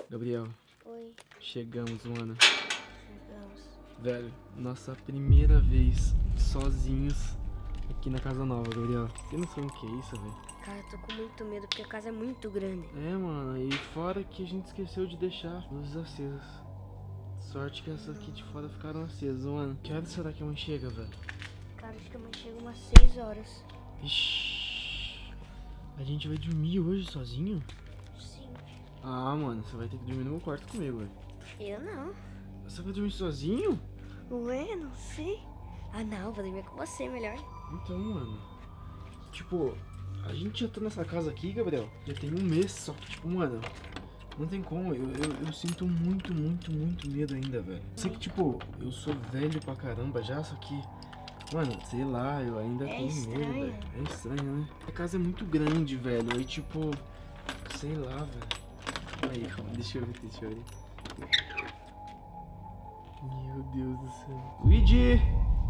Gabriel, Oi, chegamos, mano. chegamos. Velho, nossa primeira vez sozinhos aqui na casa nova, Gabriel. Você não sabe o que é isso, velho? Cara, eu tô com muito medo porque a casa é muito grande. É, mano, e fora que a gente esqueceu de deixar luzes acesas. Sorte que essas aqui de fora ficaram acesas, mano. Que hora será que a mãe chega, velho? Cara, acho que a mãe chega umas 6 horas. Ixi, a gente vai dormir hoje sozinho? Sim. Ah, mano, você vai ter que dormir no meu quarto comigo, velho. Eu não. Você vai dormir sozinho? Ué, não sei. Ah, não, vou dormir com você melhor. Então, mano, tipo, a gente já tá nessa casa aqui, Gabriel, já tem um mês, só que, tipo, mano, não tem como, eu sinto muito medo ainda, velho. Sei que, tipo, eu sou velho pra caramba já, só que, mano, sei lá, eu ainda tenho medo, estranho. velho. É estranho, né? A casa é muito grande, velho, aí, tipo, sei lá, velho. Aí, calma, deixa eu ver. Meu Deus do céu. Luigi!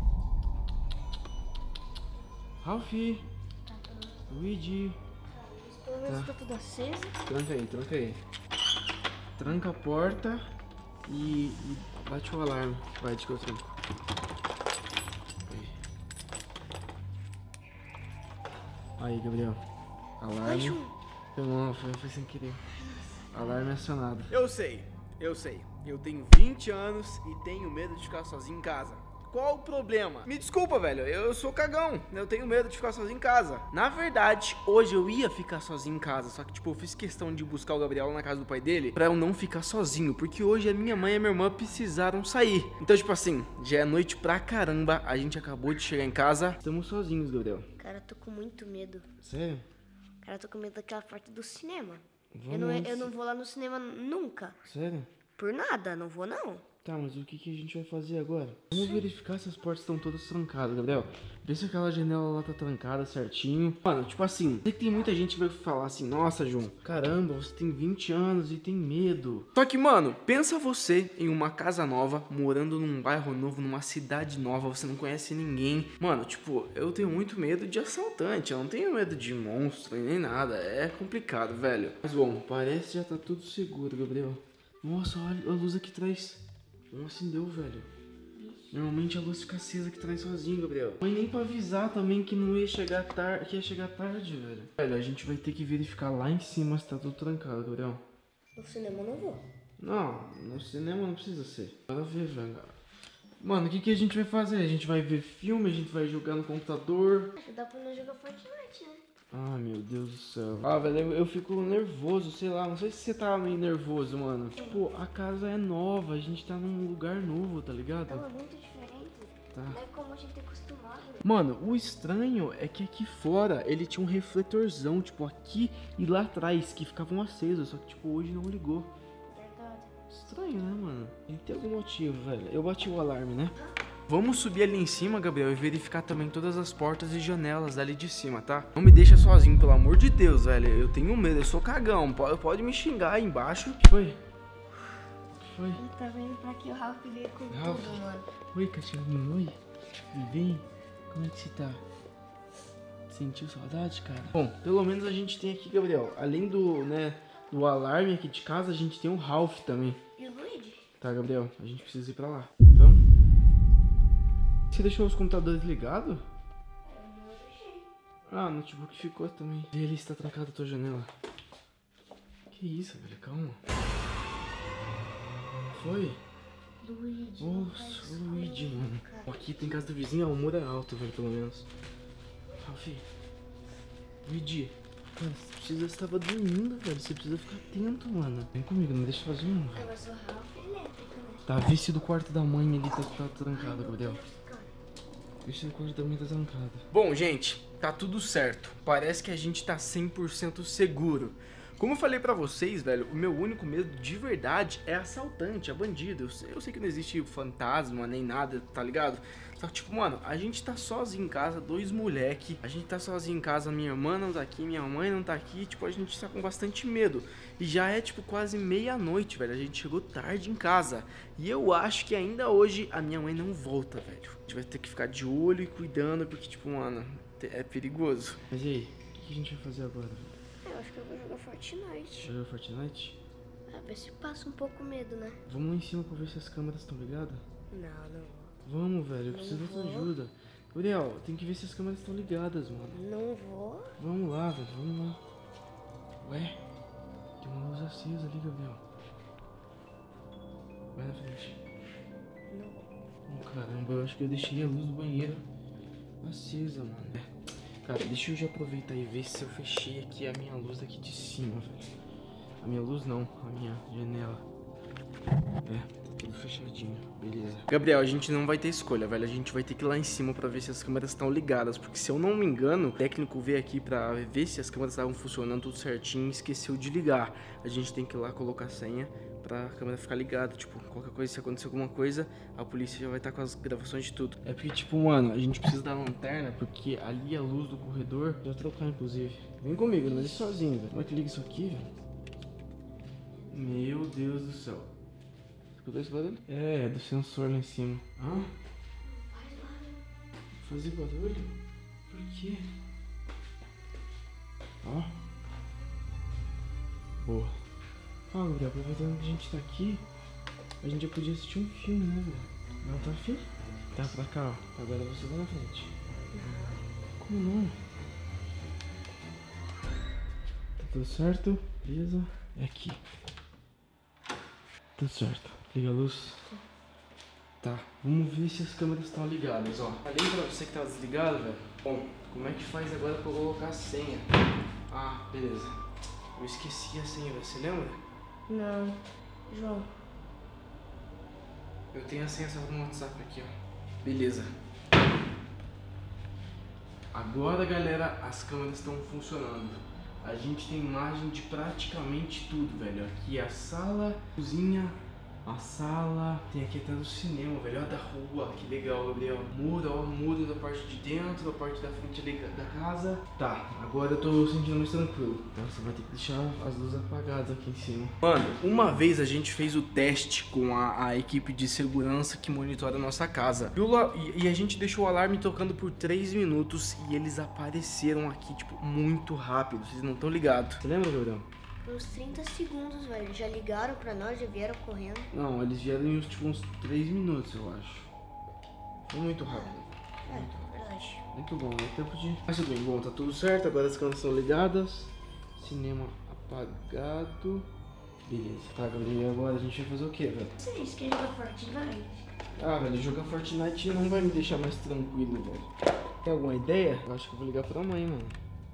Ralphie! Luigi! Pelo menos tá tudo aceso. Tranca aí. Tranca a porta e bate o alarme. Vai, deixa que eu tranco. Aí, Gabriel. Ai, Alarme. João. Não, foi sem querer. Alarme acionado. Eu sei. Eu tenho 20 anos e tenho medo de ficar sozinho em casa. Qual o problema? Me desculpa, velho, eu sou cagão. Eu tenho medo de ficar sozinho em casa. Na verdade, hoje eu ia ficar sozinho em casa. Só que, tipo, eu fiz questão de buscar o Gabriel lá na casa do pai dele pra eu não ficar sozinho. Porque hoje a minha mãe e a minha irmã precisaram sair. Então, tipo assim, já é noite pra caramba. A gente acabou de chegar em casa. Estamos sozinhos, Gabriel. Cara, eu tô com muito medo. Sério? Cara, eu tô com medo daquela porta do cinema. Vamos. Eu não vou lá no cinema nunca. Sério? Por nada, não vou não. Tá, mas o que a gente vai fazer agora? Vamos verificar se as portas estão todas trancadas, Gabriel. Vê se aquela janela lá tá trancada certinho. Mano, tipo assim, sei que tem muita gente que vai falar assim: nossa, João, caramba, você tem 20 anos e tem medo. Só que, mano, pensa você em uma casa nova, morando num bairro novo, numa cidade nova, você não conhece ninguém. Mano, tipo, eu tenho muito medo de assaltante, eu não tenho medo de monstro nem nada, é complicado, velho. Mas bom, parece que já tá tudo seguro, Gabriel. Nossa, olha a luz aqui atrás. Não acendeu, velho. Normalmente a luz fica acesa aqui atrás sozinho, Gabriel. Mas nem pra avisar também que não ia chegar tarde, que ia chegar tarde, velho. Velho, a gente vai ter que verificar lá em cima se tá tudo trancado, Gabriel. No cinema eu não vou. Não, no cinema não precisa ser. Bora ver, velho. Mano, o que a gente vai fazer? A gente vai ver filme, a gente vai jogar no computador. Acho que dá pra nós jogar Fortnite, né? Ah, meu Deus do céu. Ah, velho, eu fico nervoso, sei lá. Não sei se você tá meio nervoso, mano. Tipo, a casa é nova, a gente tá num lugar novo, tá ligado? Não, é muito diferente. Tá. Não é como a gente é acostumado. Mano, o estranho é que aqui fora ele tinha um refletorzão, tipo, aqui e lá atrás, que ficavam acesos. Só que, tipo, hoje não ligou. Verdade. Estranho, né, mano? Tem que ter algum motivo, velho. Eu bati o alarme, né? Vamos subir ali em cima, Gabriel, e verificar também todas as portas e janelas dali de cima, tá? Não me deixa sozinho, pelo amor de Deus, velho. Eu tenho medo, eu sou cagão. Pode me xingar aí embaixo. O que foi? O que foi? Ele tá vindo pra aqui, o Ralph veio com Ralph. tudo, mano. Oi, cachorrinho, oi. Tudo bem? Como é que você tá? Sentiu saudade, cara? Bom, pelo menos a gente tem aqui, Gabriel, além do, né, do alarme aqui de casa, a gente tem um Ralph também. E o Luigi? Tá, Gabriel, a gente precisa ir pra lá. Vamos? Você deixou os computadores ligados? Eu não deixei. Ah, o notebook ficou também. Vê ali se tá trancada a tua janela. Que isso, velho? Calma. Foi? Luigi. não Nossa, faz o Luigi, isso, mano. cara. Aqui tem casa do vizinho, ó, o muro é alto, velho, pelo menos. Ralfi. Luigi. Mano, você tava dormindo, velho. Você precisa ficar atento, mano. Vem comigo, não deixa sozinho, não, velho. Mas o Ralph é elétrico, né? Tá, vice do quarto da mãe ali, tá trancado, Gabriel. Vice do quarto da mãe tá trancado. Bom, gente, tá tudo certo. Parece que a gente tá 100% seguro. Como eu falei pra vocês, velho, o meu único medo de verdade é assaltante, é bandido. Eu sei que não existe fantasma nem nada, tá ligado? Só que, tipo, mano, a gente tá sozinho em casa, dois moleque. A gente tá sozinho em casa, minha irmã não tá aqui, minha mãe não tá aqui. Tipo, a gente tá com bastante medo. E já é, tipo, quase meia-noite, velho. A gente chegou tarde em casa. E eu acho que ainda hoje a minha mãe não volta, velho. A gente vai ter que ficar de olho e cuidando, porque, tipo, mano, é perigoso. Mas e aí, o que a gente vai fazer agora, velho? Eu acho que eu vou jogar Fortnite. Jogar Fortnite? É, Pra ver se passa um pouco medo, né? Vamos lá em cima pra ver se as câmeras estão ligadas? Não. Vamos, velho, eu preciso da tua vou. ajuda. Gabriel, tem que ver se as câmeras estão ligadas, mano. Não vou. Vamos lá, velho, vamos lá. Ué, tem uma luz acesa ali, Gabriel. Vai na frente. Não. Oh, caramba, eu acho que eu deixei a luz do banheiro acesa, mano. Cara, deixa eu já aproveitar e ver se eu fechei aqui a minha luz aqui de cima, velho. A minha luz não, a minha janela. Tá tudo fechadinho, beleza. Gabriel, a gente não vai ter escolha, velho. A gente vai ter que ir lá em cima pra ver se as câmeras estão ligadas. Porque se eu não me engano, o técnico veio aqui pra ver se as câmeras estavam funcionando tudo certinho e esqueceu de ligar. A gente tem que ir lá colocar a senha pra câmera ficar ligada. Tipo, qualquer coisa, se acontecer alguma coisa, a polícia já vai estar com as gravações de tudo. É porque, tipo, mano, a gente precisa da lanterna, porque ali a luz do corredor, já trocar, inclusive. Vem comigo, não deixe sozinho, velho. Como é que liga isso aqui, velho? Meu Deus do céu. Escutou esse barulho? É do sensor lá em cima. Hã? Fazer barulho? Por quê? Ó. Boa. Ó, Gabriel, aproveitando que a gente tá aqui, a gente já podia assistir um filme, né, velho? Não tá afim? Tá pra cá, ó. Agora você vai na frente. Como não? Tá tudo certo? Beleza? É aqui. Tudo certo. Liga a luz. Tá, vamos ver se as câmeras estão ligadas, ó. Falei pra você que tava desligado, velho. Bom, como é que faz agora pra eu colocar a senha? Ah, beleza. Eu esqueci a senha, velho. Você lembra? Não. João. Eu tenho a senha salva no WhatsApp aqui, ó. Beleza. Agora, galera, as câmeras estão funcionando. A gente tem imagem de praticamente tudo, velho. Aqui é a sala, cozinha, a sala. Tem aqui até do cinema, velho. Olha da rua, que legal, Gabriel. Muro, ó, muro da parte de dentro, a parte da frente ali da casa. Tá, agora eu tô sentindo mais tranquilo. Então você vai ter que deixar as luzes apagadas aqui em cima. Mano, uma vez a gente fez o teste com a equipe de segurança que monitora a nossa casa. E a gente deixou o alarme tocando por 3 minutos e eles apareceram aqui, tipo, muito rápido. Vocês não estão ligados. Você lembra, Gabriel? Uns 30 segundos, velho. Já ligaram pra nós, já vieram correndo. Não, eles vieram em tipo, uns 3 minutos, eu acho. Foi muito rápido. Verdade. Muito bom, é tempo de... Mas tudo bem, bom, tá tudo certo, agora as câmeras são ligadas. Cinema apagado. Beleza, tá, Gabriel, e agora a gente vai fazer o quê, velho? Vocês querem jogar Fortnite? Ah, velho, jogar Fortnite não vai me deixar mais tranquilo, velho. Tem alguma ideia? Eu acho que eu vou ligar pra mãe, mano.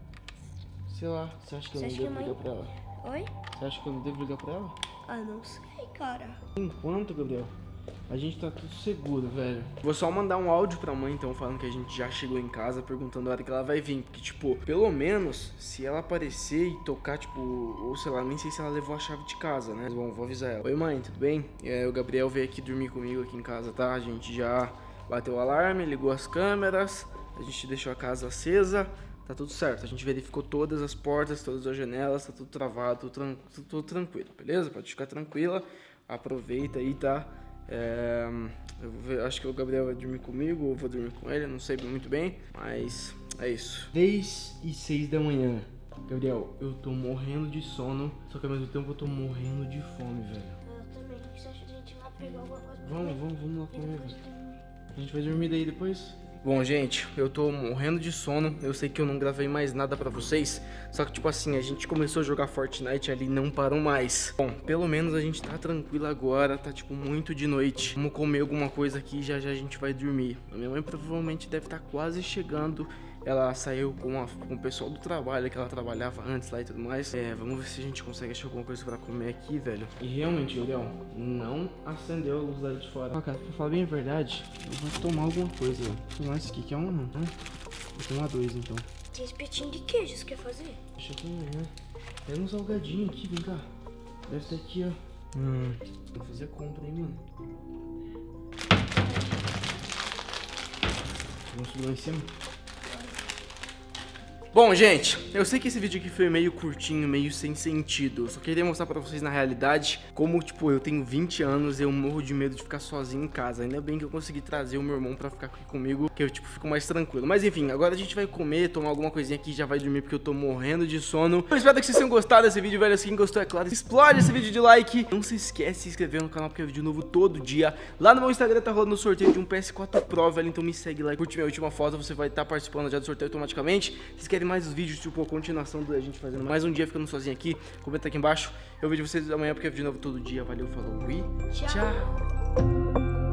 Sei lá, você acha que eu não devo ligar pra ela? Oi? Você acha que eu não devo ligar pra ela? Ah, não sei, cara. Enquanto, Gabriel, a gente tá tudo seguro, velho. Vou só mandar um áudio pra mãe, então, falando que a gente já chegou em casa, perguntando a hora que ela vai vir. Porque, tipo, pelo menos, se ela aparecer e tocar, tipo, ou sei lá, nem sei se ela levou a chave de casa, né? Mas, bom, vou avisar ela. Oi, mãe, tudo bem? O Gabriel veio aqui dormir comigo aqui em casa, tá? A gente já bateu o alarme, ligou as câmeras, a gente deixou a casa acesa. Tá tudo certo, a gente verificou todas as portas, todas as janelas, tá tudo travado, tudo tranquilo, beleza? Pode ficar tranquila, aproveita aí, tá? Acho que o Gabriel vai dormir comigo, ou eu vou dormir com ele, não sei muito bem, mas é isso. 10h06 da manhã. Gabriel, eu tô morrendo de sono, só que ao mesmo tempo eu tô morrendo de fome, velho. Eu também. O que você acha de a gente ir lá pegar alguma coisa? Vamos lá comer, velho. A gente vai dormir daí depois? Bom, gente, eu tô morrendo de sono, eu sei que eu não gravei mais nada pra vocês, só que tipo assim, a gente começou a jogar Fortnite ali e não parou mais. Bom, pelo menos a gente tá tranquilo agora, tá tipo muito de noite. Vamos comer alguma coisa aqui e já já a gente vai dormir. A minha mãe provavelmente deve estar quase chegando. Ela saiu com o pessoal do trabalho, que ela trabalhava antes lá e tudo mais. Vamos ver se a gente consegue achar alguma coisa pra comer aqui, velho. E realmente, Gabriel, não acendeu a luz lá de fora. Ah, cara, pra falar bem a verdade, eu vou tomar alguma coisa, velho. Vou tomar esse aqui, que é um não, tá? Vou tomar 2, então. Tem espetinho de queijo, você quer fazer? Deixa eu amanhã. Pega um salgadinho aqui, vem cá. Deve estar aqui, ó. Vou fazer compra aí, mano. Vamos subir lá em cima? Bom, gente, eu sei que esse vídeo aqui foi meio curtinho, meio sem sentido. Eu só queria mostrar pra vocês na realidade como, tipo, eu tenho 20 anos e eu morro de medo de ficar sozinho em casa. Ainda bem que eu consegui trazer o meu irmão pra ficar aqui comigo, que eu, tipo, fico mais tranquilo. Mas enfim, agora a gente vai comer, tomar alguma coisinha aqui e já vai dormir porque eu tô morrendo de sono. Eu espero que vocês tenham gostado desse vídeo, velho. Se quem gostou, é claro, explode esse vídeo de like. Não se esquece de se inscrever no canal porque é vídeo novo todo dia. Lá no meu Instagram tá rolando o sorteio de um PS4 Pro, velho. Então me segue lá e curte minha última foto, você vai estar participando já do sorteio automaticamente. Se vocês querem mais os vídeos, tipo, a continuação da gente fazendo mais um dia ficando sozinho aqui, comenta aqui embaixo. Eu vejo vocês amanhã porque é vídeo novo todo dia. Valeu, falou e tchau.